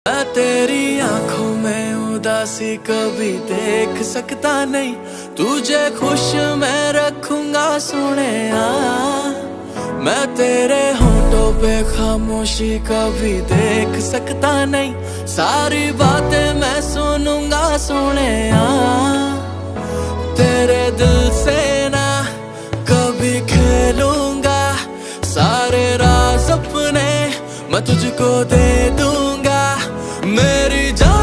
मैं तेरी आंखों में उदासी कभी देख सकता नहीं, तुझे खुश मैं रखूंगा सोनिया। मैं तेरे होठों पे खामोशी कभी देख सकता नहीं, सारी बातें मैं सुनूंगा सोनिया। तेरे दिल से ना कभी खेलूंगा, सारे राज अपने मैं तुझको दे दूंगा। मेरी जान